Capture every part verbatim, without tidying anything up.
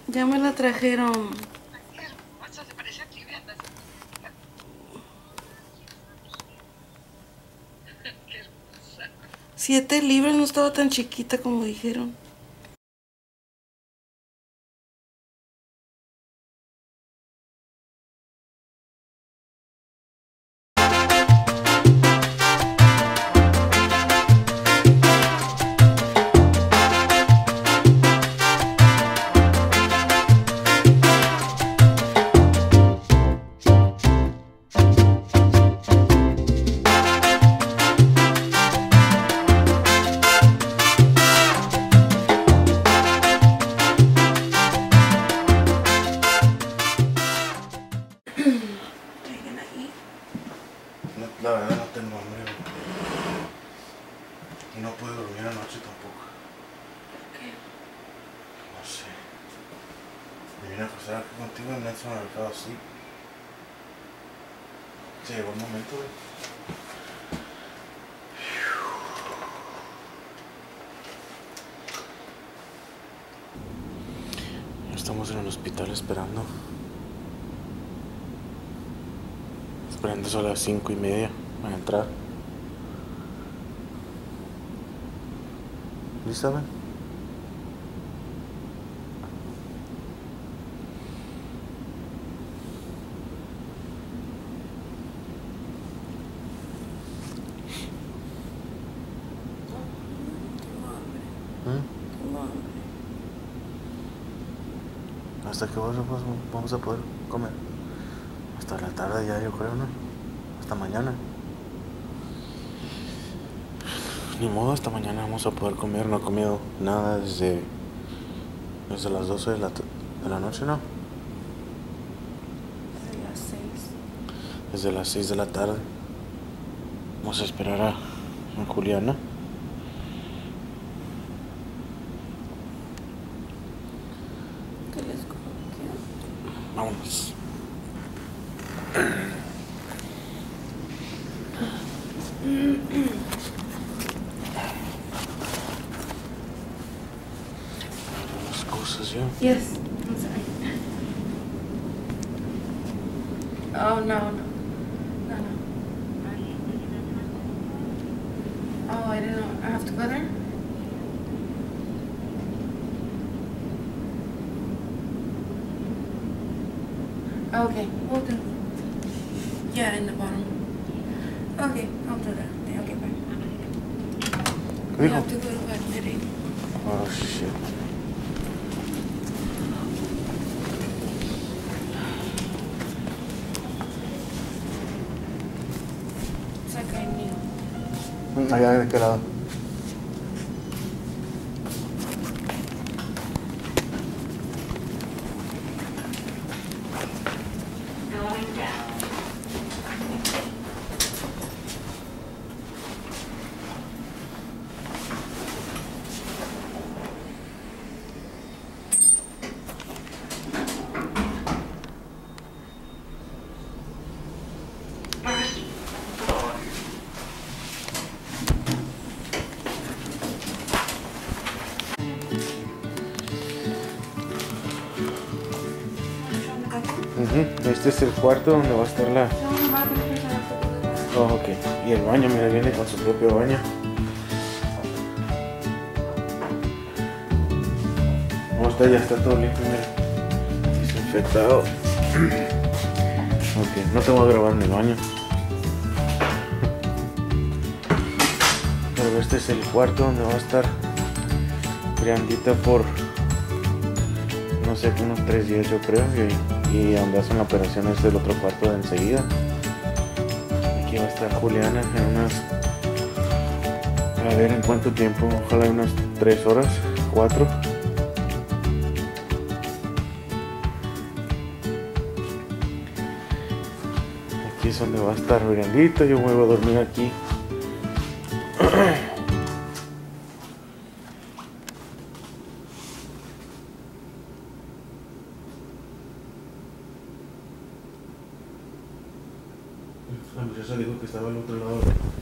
Ya me la trajeron. Siete libras, no estaba tan chiquita como dijeron. La verdad no tengo hambre y no puedo dormir anoche tampoco. ¿Por qué? No sé. Me vine a acostar aquí contigo y Nelson me dejado así. Se llegó el momento, güey. Estamos en el hospital esperando. Esperando son las cinco y media a entrar. ¿Lista, ven? Tengo hambre. ¿Hasta qué hora vamos a poder comer? Hasta la tarde ya, yo creo, ¿no? Hasta mañana. Ni modo, hasta mañana vamos a poder comer. No he comido nada desde, desde las doce de la, de la noche, ¿no? Desde las seis. Desde las seis de la tarde. Vamos a esperar a, a Juliana. ¿Qué les coloqué? Vámonos. Las cosas ya. Yes, I'm sorry. Oh, no, no. No, no. Oh, I didn't know. I have to go there? Okay, we'll do. Yeah, in the bottom. Okay, I'll do that. Yeah, okay, bye. ¿Qué We dijo? have to go to bed today. Oh, shit. It's like I knew. Allá de qué lado. Uh-huh. Este es el cuarto donde va a estar la... Oh, ok. Y el baño, mira, viene con su propio baño. No, está, ya está todo limpio, mira. Desinfectado. Ok, no te voy a grabar en el baño. Pero este es el cuarto donde va a estar Briandita por... no sé, unos tres días yo creo. Y, y donde hacen la operación es el otro cuarto de enseguida. Aquí va a estar Juliana en unas... a ver en cuánto tiempo, ojalá unas tres horas, cuatro. Aquí es donde va a estar Briandita, yo voy a dormir aquí. La muchacha dijo que estaba al otro lado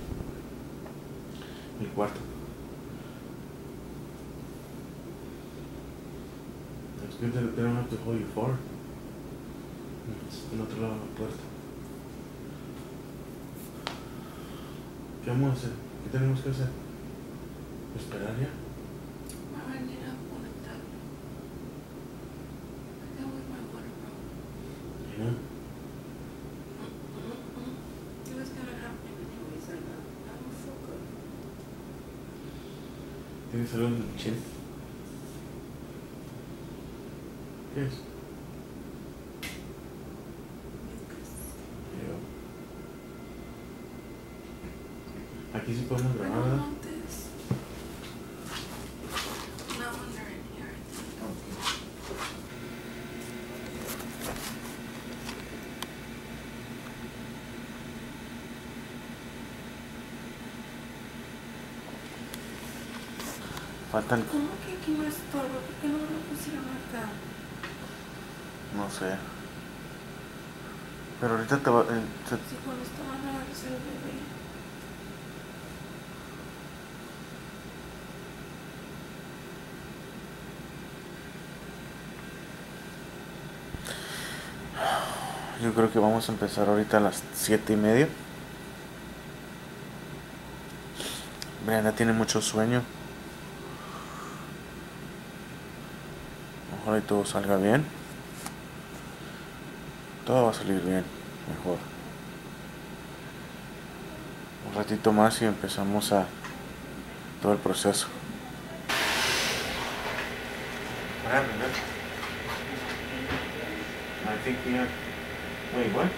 del cuarto. que they, they don't have to hold you forward. Del otro lado de la puerta. ¿Qué vamos a hacer? ¿Qué tenemos que hacer? ¿Esperar ya? Va a venir a conectarlo. I got with my water, bro. Yeah. It was gonna happen anyways, and uh, I don't feel good. ¿Tienes algo en el chin? ¿Qué es? Yo. Aquí sí podemos I grabar, don't ¿verdad? want this. Not when they're in here. Faltan. ¿Cómo que aquí no estorba? ¿Por qué no lo pusieron acá? No sé. Pero ahorita te va. Eh, se- Si cuando estaban a darse el bebé. Yo creo que vamos a empezar ahorita a las siete y media. Brianna tiene mucho sueño. Ojalá y todo salga bien. Todo va a salir bien, mejor. Un ratito más y empezamos a todo el proceso. What happened, man? I think we have. Wait, what?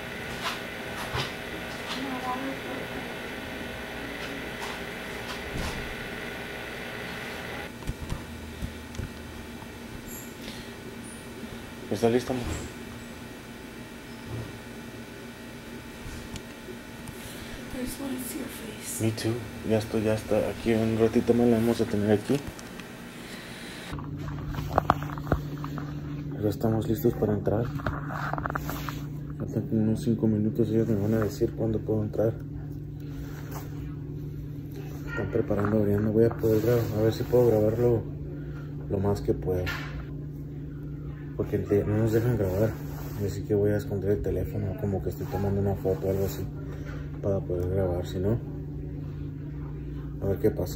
¿Está lista, amor? I just want to see your face. Me too. Ya estoy, ya está. Aquí un ratito más la vamos a tener aquí. Ya estamos listos para entrar. Faltan como unos cinco minutos. Ellos me van a decir cuándo puedo entrar. Están preparando abriendo. Voy a poder grabar. A ver si puedo grabarlo lo más que pueda. Porque no nos dejan grabar. Así que voy a esconder el teléfono. Como que estoy tomando una foto o algo así. Para poder grabar. Si no, a ver qué pasa.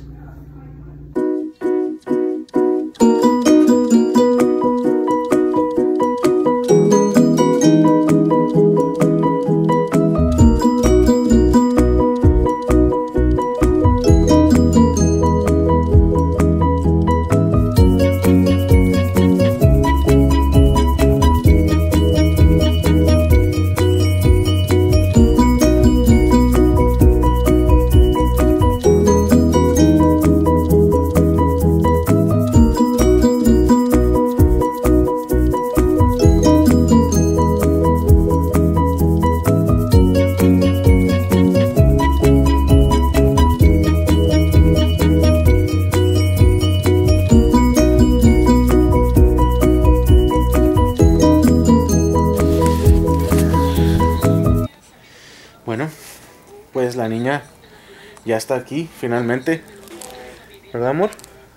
Bueno, pues la niña ya está aquí finalmente, ¿verdad, amor?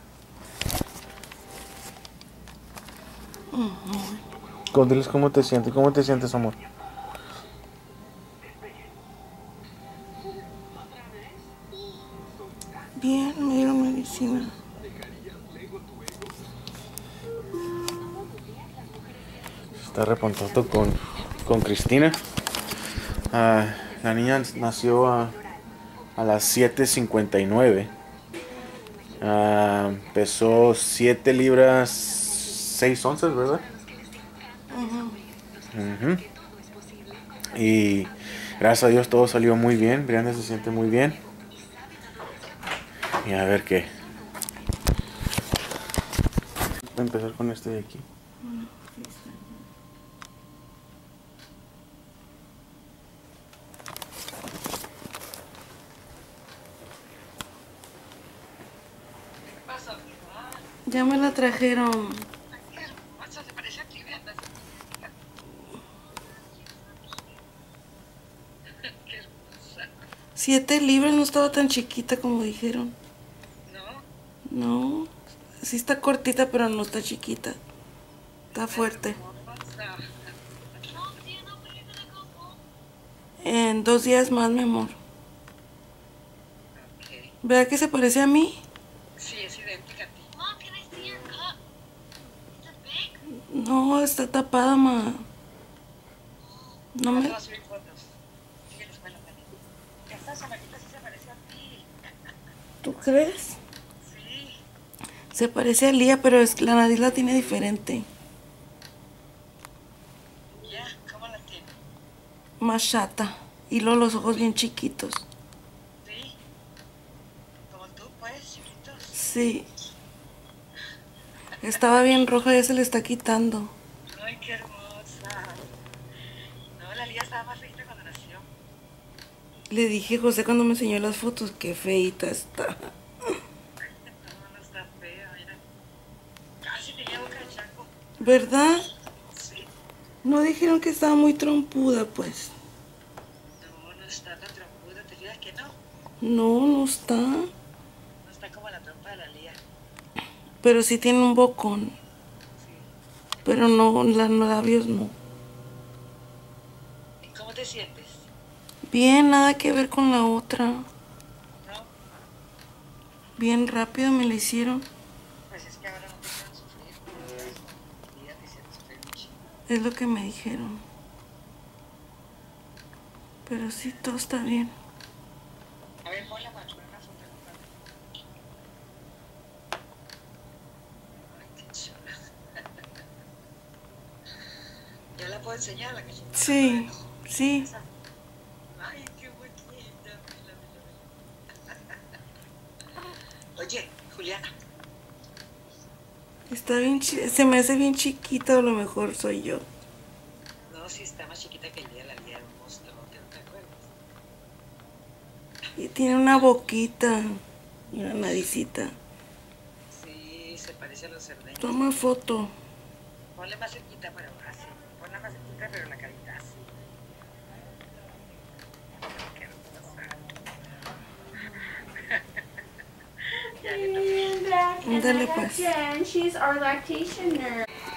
Uh-huh. Diles cómo te sientes, cómo te sientes, amor. Bien, me dieron medicina. Está reportando con, con Cristina. Uh, la niña nació a, a las siete cincuenta y nueve. Uh, pesó siete libras seis onzas, ¿verdad? Uh-huh. Uh-huh. Y gracias a Dios todo salió muy bien. Brianna se siente muy bien. Y a ver qué. Voy a empezar con este de aquí. Ya me la trajeron. Siete libras, no estaba tan chiquita como dijeron. No. No, sí está cortita, pero no está chiquita. Está fuerte. En dos días más, mi amor. Okay. ¿Verdad que se parece a mí? Sí, es idéntica a ti. No, está tapada, ma. No Ahora me... te voy a subir fotos. Sigue la escuela también. Esta chamarrita sí se parece a ti. ¿Tú crees? Sí. Se parece a Lía, pero es, la nariz la tiene diferente. Ya, ¿cómo la tiene? Más chata. Y luego los ojos bien chiquitos. Sí. Como tú, pues, chiquitos. Sí. Estaba bien roja, ya se le está quitando. Ay, qué hermosa. No, la Lía estaba más feita cuando nació. Le dije a José cuando me enseñó las fotos, qué feita está. No, no está fea, mira. Casi tenía boca de chango. ¿Verdad? Sí. No dijeron que estaba muy trompuda, pues. No, no está tan trompuda, ¿te fijas que no? No, no está. No está como la trompa de la Lía. Pero sí tiene un bocón. Sí. Pero no, los labios no. ¿Y cómo te sientes? Bien, nada que ver con la otra. ¿No? Bien rápido me la hicieron. Pues es que ahora no te hicieron sufrir. Con Lía te hicieron sufrir mucho. Es lo que me dijeron. Pero sí, todo está bien. A ver, ponla para poner una foto. Ay, qué chula. ¿Ya la puedo enseñar la que yo? Sí, sí. Ay, qué bonita. Mira, mira, mira. Oye, Juliana. Está bien, chi- se me hace bien chiquita, a lo mejor soy yo. No, si está más chiquita que Lía, la Lía era un monstruo, ¿no te acuerdas? Y tiene una boquita y una naricita. Sí, se parece a los cerdeños. Toma foto. Ponle más cerquita, pero así. Ponla más cerquita, pero la carita así. Qué hermosa. Ya, que And, uh, and Ándale, I have pues. Jen. She's our lactation nurse.